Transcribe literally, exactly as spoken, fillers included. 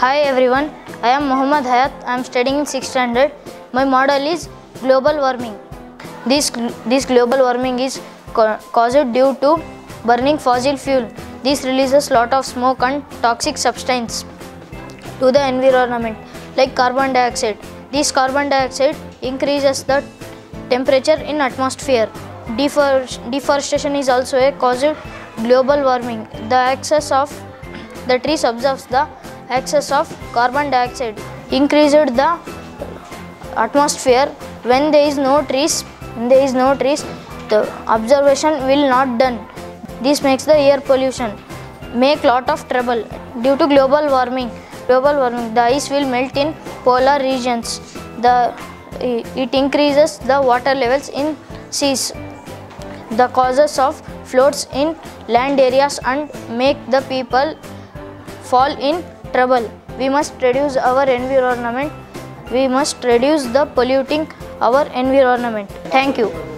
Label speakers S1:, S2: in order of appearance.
S1: Hi everyone, I am Muhammad Hayat. I am studying in sixth standard. My model is global warming. This, this global warming is caused due to burning fossil fuel. This releases lot of smoke and toxic substance to the environment like carbon dioxide. This carbon dioxide increases the temperature in atmosphere. Deforestation is also a cause of global warming. The excess of the trees absorbs the excess of carbon dioxide, increased the atmosphere. When there is no trees, when there is no trees, the observation will not done. This makes the air pollution, make lot of trouble. Due to global warming, global warming, the ice will melt in polar regions. The it increases the water levels in seas. The causes of floods in land areas and make the people fall in trouble. We must reduce our environment. We must reduce the polluting our environment. Thank you.